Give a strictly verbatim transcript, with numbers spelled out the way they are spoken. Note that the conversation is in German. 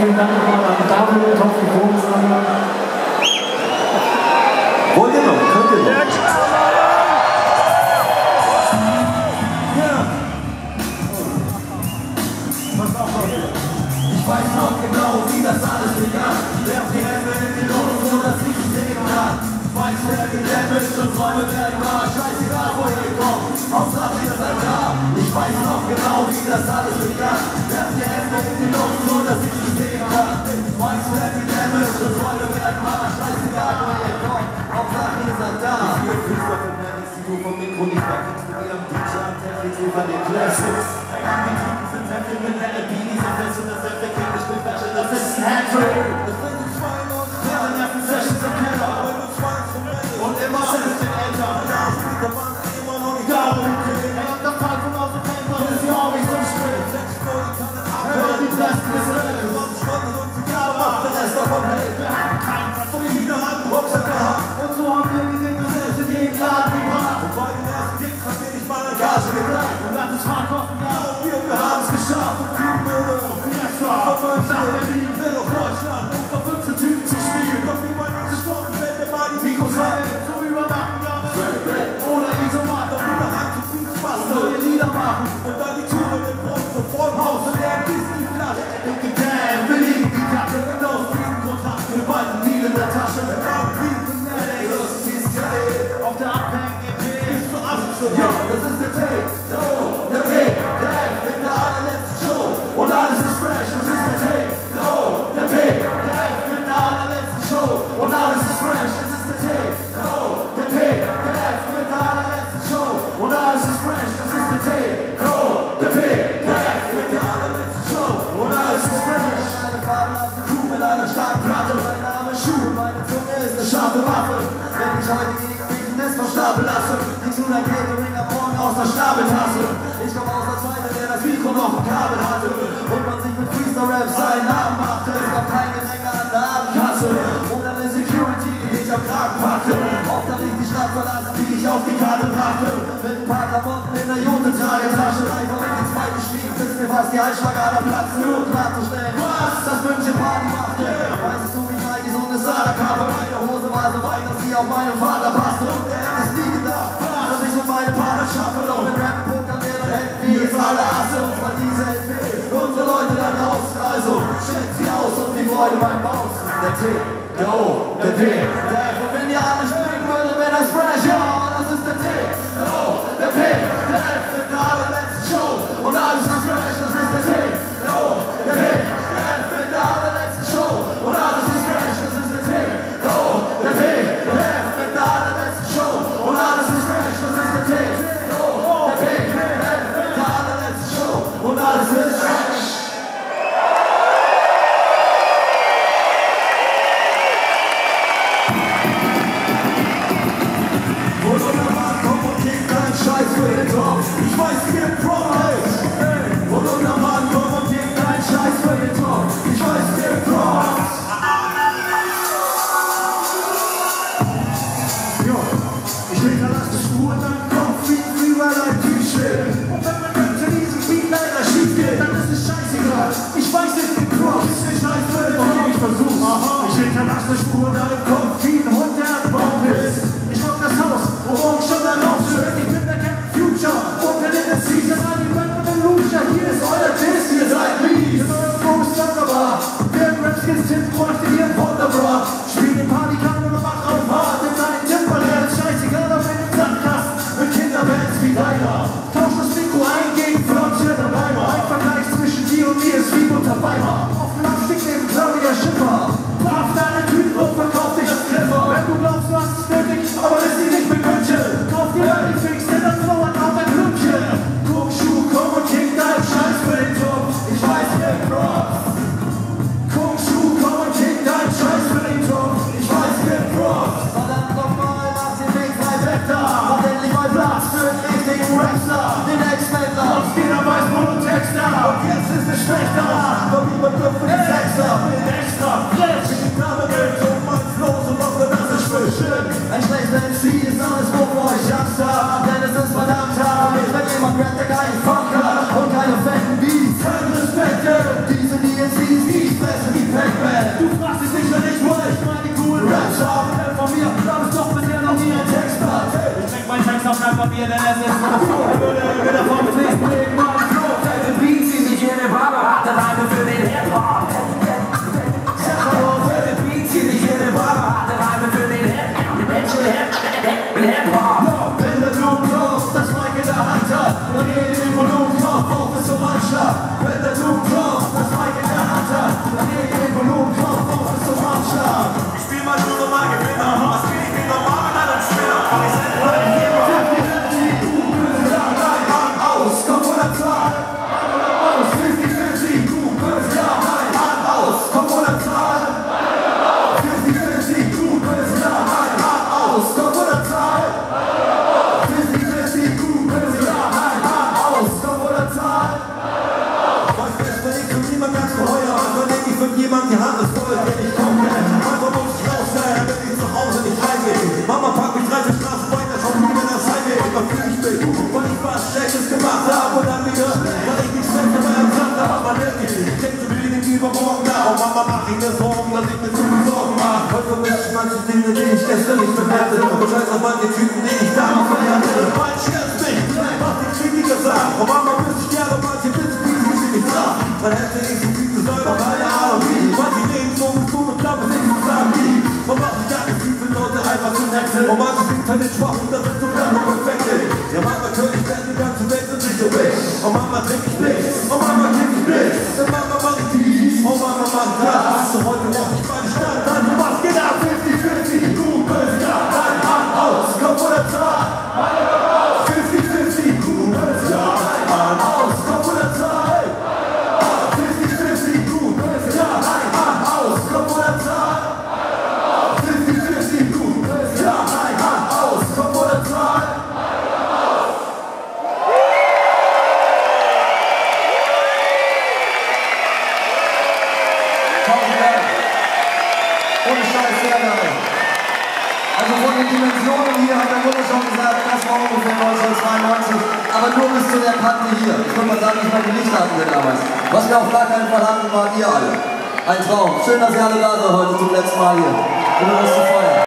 vielen Dank nochmal an David, Topf, die Bodensammler. Wollt ihr noch? Könnt ihr noch? Ja. Pass auf, Leute. Ich weiß noch genau, wie das alles begann. Werft die Hände in die Luft, so dass ich es sehen kann. Weiß, wer gedämmt und Träume werden wahr. Scheißegal, wo ihr kommt. Hauptsache, ihr seid da. Ich weiß noch genau, wie das alles begann. Werft die Hände in die Luft, so dass ich es sehen kann. Weiß, wer gedämmt und Träume werden wahr. Scheißegal, wo ihr kommt. Hauptsache, ihr seid da. Hier fühlst du von der Institut vom Mikro nicht mehr. Kriegst du mir am D J am Technik über den Classics. Die Typen sind heftig mit der L P, die sind fest und das Effekt kriegt bestimmt Fashion. Das ist ein Handtrick. Das sind die zwei Leute. Ja, dann nerven Sessions im Keller. Und immer selbst den Eltern. Da waren immer noch nicht da, wo ich bin. Ey, und das Tag von außen fängt, dann ist die Hobbys so spät. Hör die Besten des Lebens. Ja, macht der Rest davon hält. Wir haben keinen Platz, so wie wieder Hand, Rucksack gehabt. Und so haben wir die Dinge selbst in jedem Laden gebracht. Und bei den ersten Gigs haben wir nicht mal eine Gage gebracht. Und das ist Fahrkosten da. Und wir, wir haben es geschafft. Und viel Müll und Fiesta. Von fünf nach Berlin, will auf Deutschland. Und von fünfzehn Typen zu spielen. Doch wie man nicht gesprochen, wenn wir mal die Mikros halten. So übernachten, ja, oder Isomat. Doch wieder Hand zu viel Spaß. Neue Lieder machen. Und dann die Tour mit dem Brot. So vor dem Haus. Und der Disney-Flasche. Und die Damn, wir lieben die Kacke. Und aus diesem Grund haben wir bald einen Deal in der Tasche. Und auch diesen Ey, das ist ja auf der Abhängen-E P. Bist du Aschen? Ja, das ist der Tape. So, der Tape. Der Tape mit der allerletzten Show. Und alles ist fresh, das ist der Tape. So, der Tape. Der Tape mit der allerletzten Show. Und alles ist fresh, das ist der Tape. So, der Tape. Der Tape mit der allerletzten Show. Und alles ist fresh, das ist der Tape. So, der Tape. Der Tape mit der allerletzten Show. Und alles ist fresh. Eine fabelhafte Kuh mit einer starken Platte. Mein Name ist Schuh, meine Zunge ist eine scharfe Waffe. Wenn ich heute gegen mich ein Nest vom Stapel lasse, kriegst du dein Catering am Morgen aus der Schnabeltasse. Ich komm aus der Zweite, der das Mikro noch im Kabel hatte. Und man sich mit Freestyle-Rap seinen Namen machte. Es gab keine Menge an der Abendkasse. Oder eine Security, die mich am Kragen packte. Oft hab ich die Stadt verlassen, die ich auf die Karte brachte. Mit ein paar Klamotten in der Jute-Tragetasche. Einfach in die zweite Stieg, bis mir fast die Halsschlagader platzen. Nur klar zu stellen, was das München Party machte. Weißt du, wie Nike so eine Sada-Kappe. Meine Hose war so weit, dass sie auf meinen Vater passte. Und er hat es nie gedacht, dass ich so meine Partner schaffe. Doch mit Rap-Punkt an der hätten wir jetzt alle Asse. Und zwar diese L P, unsere Leute da draußen. Also, checkt sie aus und die Freude beim Baus. Der T, der O, der D, der F. Und wenn ihr alle springen würdet, wäre das fresh. Ja, das ist der T, der O, der P, der F. Mit der allerletzten Show. Und alles ist fresh, das ist der T, der O, der P, der F. Mit der allerletzten Show. Und alles ist fresh, das ist der T, der O, der P, der F. Mit der allerletzten Show. Und alles ist fresh, das ist der T, der O, der P, der F. Mit der allerletzten Show. Und alles ist fresh. Ich weiß, wie der Pro ist. Und unser Mann kommt und gibt keinen Scheiß für den Talk. Ich weiß, wie der Pro ist. Jo, ich hinterlasse Spuren an Kopf wie über dein T-Shirt. Und wenn man dann zu diesem Beat leider schief geht, dann ist es scheißegal. Ich weiß, es gibt Props. Ich weiß, für den Talk. Ich versuch's. Ich hinterlasse Spuren an Kopf wie ein Hund, der am Baum ist. Ich mach das Haus, wo morgen schon ein Aufschritt. Ich bin der Captain Future. Und wenn in der Season mir, denn es ist so wieder vom Pflicht legen, mein Flow, fette Beats, die sich in den Barber hatte, Reime für den Hip-Hop. Fette Beats, die sich in den Barber hatte, Reime für den Hip-Hop. Wenn der Blut klopft, das Mic in der Hand hat, und jeder Volumen klopft, auf bis zum Anschlag. Wenn der Blut klopft, das Mic in der Hand hat, und jeder Volumen klopft, auf bis zum Anschlag. Ich spiel mal nur normal Gewinner, was spiel ich wie normal mit einem Spinner? Komm ich selber rein, hier mal aus, komm von der Zahl. Aus, fünfzig fünfzig, du bist ja mein Hand aus, komm von der Zahl. fünfzig fünfzig, du bist ja mein Hand aus, komm von der Zahl. fünfzig fünfzig, du bist ja mein Hand aus, komm von der Zahl. Weißt du, wenn ich von niemand ganz geheuer, manchmal denke ich von jemandem die Hand ist voll, wenn ich komme. Manchmal muss ich raus sein, damit ich zu Hause nicht heimgehe. Mama packt mich rein, der Straße weiter, schon wieder das Heimweg. Und dann fühl ich mich, weil ich was Schlechtes gemacht habe und dann wieder, weil ich nicht schlecht dabei am Tag habe, aber wirklich. Ich denke so wenig übermorgen nach und Mama macht ich mir Sorgen, dass ich mir zu viel Sorgen mache. Heute vermisse ich manche Dinge, die ich gestern nicht bemerkte. Und scheiß auf manche Typen, die ich damals verlernte. Mein Scherz nicht, was die Kritiker sagen. Und Mama wüsste ich gerne, manche Witze, wie sie sie nicht sagt. Dann hätte ich so viel zu sagen, aber keine Ahnung wie. Manche reden so mit so und klappen nicht zu sagen wie. Man macht sich gar nicht viel für Leute einfach zu wechseln. Und manche sind halt nicht schwach und das ist so ganz perfekt. Ja, Mama könnte ich werden, die ganze Welt sind nicht so weg. Und Mama trinkt ich nichts, und Mama trinkt ich nichts. Und Mama macht ich dies, und Mama macht das. Hast du heute noch nicht meine Stadt, dann du machst genau fünfzig fünfzig. Du bist ja dein Hand aus, komm von der Zahl. fünfzig fünfzig, du bist ja dein Hand aus, komm von der Zahl. fünfzig fünfzig, du bist ja dein Hand aus, komm von der Zahl. fünfzig fünfzig, du bist ja dein Hand aus, komm von der Zahl. Ohne Scheiß, sehr geil. Also von den Dimensionen hier hat der Mutter schon gesagt, das war ungefähr neunzehnhundertzweiundneunzig, aber nur bis zu der Kante hier. Ich würde mal sagen, ich meine, die Lichter hatten wir damals. Was wir auf gar keinen Fall hatten, waren ihr alle. Ein Traum. Schön, dass ihr alle da seid heute zum letzten Mal hier. Ohne das zu feiern.